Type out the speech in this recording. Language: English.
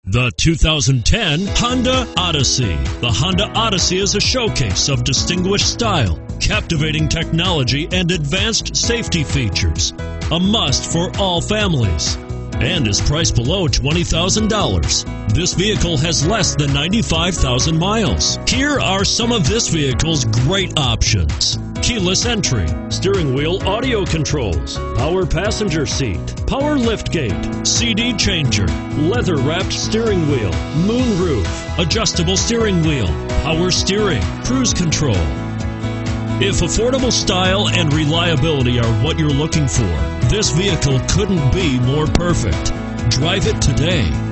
The 2010 Honda Odyssey. The Honda Odyssey is a showcase of distinguished style, captivating technology, and advanced safety features. A must for all families, and is priced below $20,000. This vehicle has less than 95,000 miles. Here are some of this vehicle's great options: keyless entry, steering wheel audio controls, power passenger seat, power liftgate, CD changer, leather-wrapped steering wheel, moonroof, adjustable steering wheel, power steering, cruise control. If affordable style and reliability are what you're looking for, this vehicle couldn't be more perfect. Drive it today.